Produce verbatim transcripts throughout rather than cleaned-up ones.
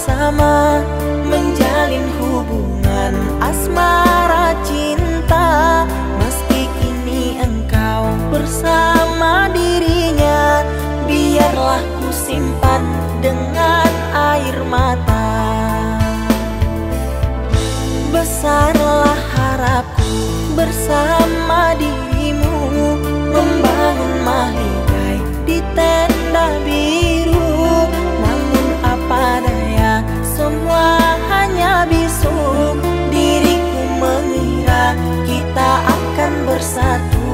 bersama, menjalin hubungan asmara cinta. Meski kini engkau bersama dirinya, biarlah ku simpan dengan air mata. Besarlah harapku bersama dirimu, membangun mahligai di tenda biru. Namun apa daya, semua hanya bisu. Diriku mengira kita akan bersatu,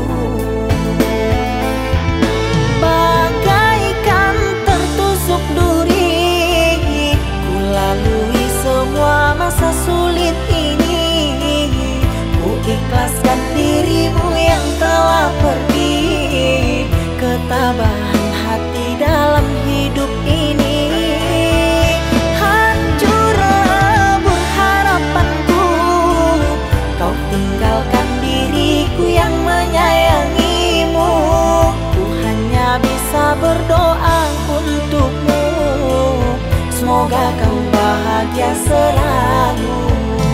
bagaikan tertusuk duri. Ku lalui semua masa sulit ini, ku ikhlaskan dirimu yang telah pergi. Ketabahan hati dalam hidup ini, hancur lebur harapanku. Kau tinggalkan diriku yang menyayangimu. Ku hanya bisa berdoa untukmu, semoga kau bahagia selalu.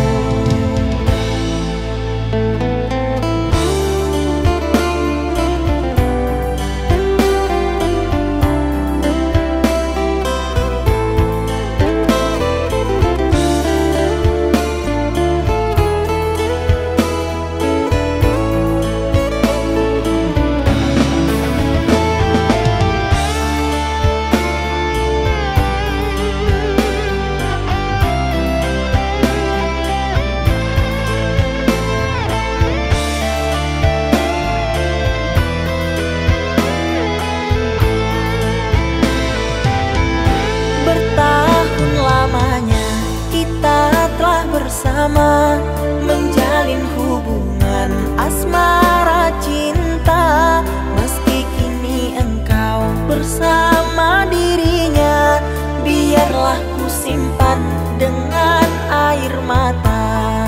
Bersama, menjalin hubungan asmara cinta. Meski kini engkau bersama dirinya, biarlah ku simpan dengan air mata.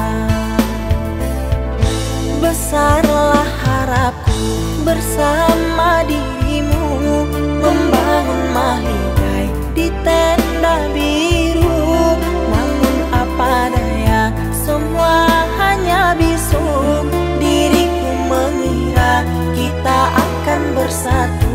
Besarlah harapku bersama dirimu, membangun mahligai di tenda biru. Namun apa daya, semua hanya bisu. Diriku mengira kita akan bersatu,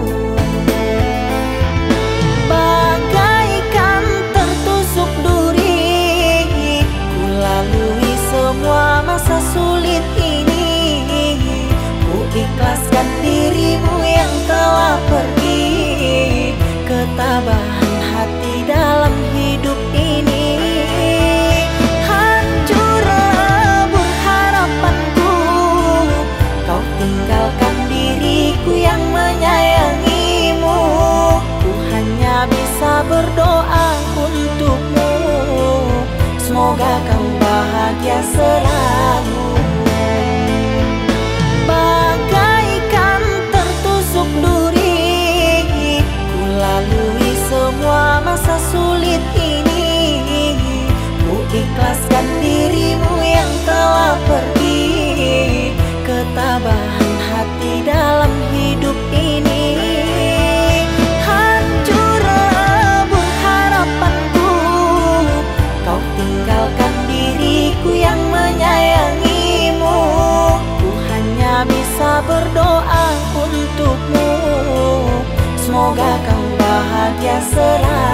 bagaikan tertusuk duri. Ku lalui semua masa sulit ini, ku ikhlaskan dirimu yang telah pergi. Ketabahan hati dalam hidup ini, hancur lebur harapanku. Kau tinggalkan diriku yang menyayangimu. Ku hanya bisa berdoa untukmu, semoga kau bahagia selalu. Bagaikan tertusuk duri, ku lalui semua masa sulit ini. Ku ikhlaskan dirimu yang telah pergi. Ketabahan hati dalam hidup ini, hancur lebur harapanku. Kau tinggalkan diriku yang menyayangimu. Ku hanya bisa berdoa untukmu, semoga kau bahagia selalu.